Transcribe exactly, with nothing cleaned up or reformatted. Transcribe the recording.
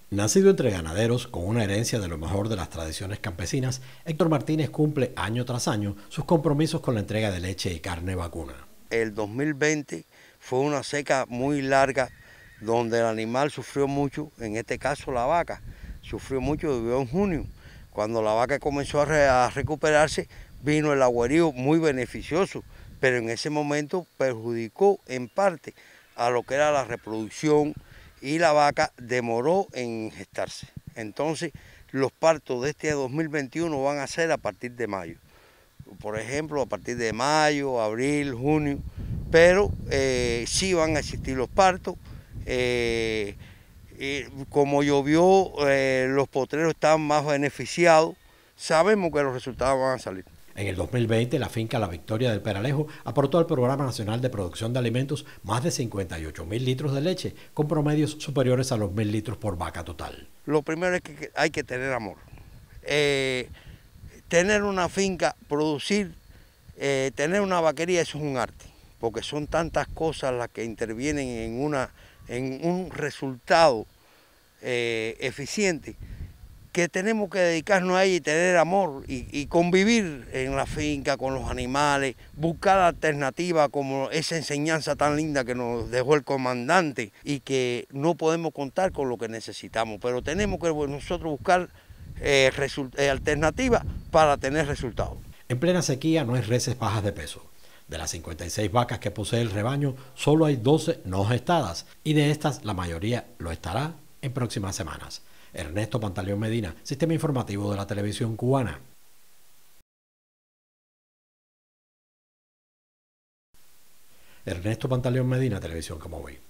Nacido entre ganaderos con una herencia de lo mejor de las tradiciones campesinas, Héctor Martínez cumple año tras año sus compromisos con la entrega de leche y carne vacuna. El dos mil veinte fue una seca muy larga donde el animal sufrió mucho, en este caso la vaca, sufrió mucho, vivió en junio. Cuando la vaca comenzó a, re, a recuperarse, vino el agüerío muy beneficioso, pero en ese momento perjudicó en parte a lo que era la reproducción y la vaca demoró en gestarse. Entonces, los partos de este dos mil veintiuno van a ser a partir de mayo. Por ejemplo, a partir de mayo, abril, junio, pero eh, sí van a existir los partos. Eh, eh, como llovió, eh, los potreros están más beneficiados, sabemos que los resultados van a salir. En el dos mil veinte, la finca La Victoria del Peralejo aportó al Programa Nacional de Producción de Alimentos más de cincuenta y ocho mil litros de leche, con promedios superiores a los mil litros por vaca total. Lo primero es que hay que tener amor. Eh, tener una finca, producir, eh, tener una vaquería, eso es un arte, porque son tantas cosas las que intervienen en, una, en un resultado eh, eficiente, que tenemos que dedicarnos a ella y tener amor y, y convivir en la finca con los animales, buscar alternativas como esa enseñanza tan linda que nos dejó el comandante y que no podemos contar con lo que necesitamos, pero tenemos que nosotros buscar eh, eh, alternativas para tener resultados. En plena sequía no hay reses bajas de peso. De las cincuenta y seis vacas que posee el rebaño, solo hay doce no gestadas, y de estas la mayoría lo estará en próximas semanas. Ernesto Pantaleón Medina, Sistema Informativo de la Televisión Cubana. Ernesto Pantaleón Medina, Televisión Como Hoy.